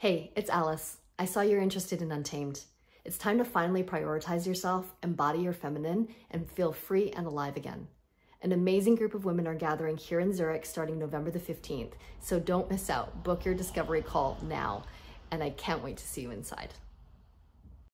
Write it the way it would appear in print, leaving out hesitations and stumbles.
Hey, it's Alice. I saw you're interested in UnTamed. It's time to finally prioritize yourself, embody your feminine, and feel free and alive again. An amazing group of women are gathering here in Zurich starting November the 15th, so don't miss out. Book your discovery call now, and I can't wait to see you inside.